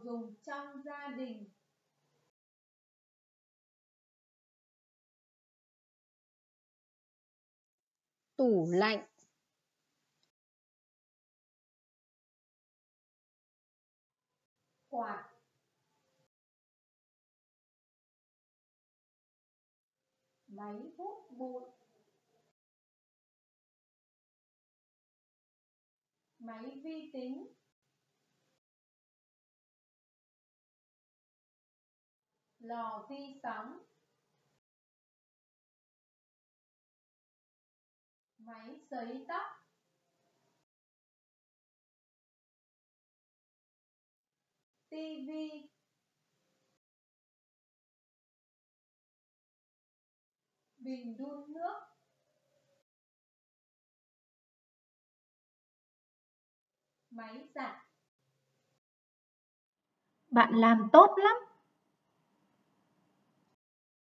dùng trong gia đình. Tủ lạnh. Quạt. Máy hút bụi. Máy vi tính. Lò vi sóng. Máy sấy tóc. Tivi. Bình đun nước. Máy giặt. Bạn làm tốt lắm!